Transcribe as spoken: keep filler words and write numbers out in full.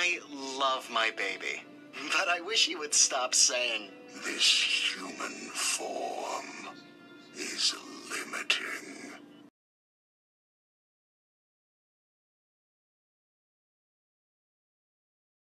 I love my baby. But I wish he would stop saying, "This human form is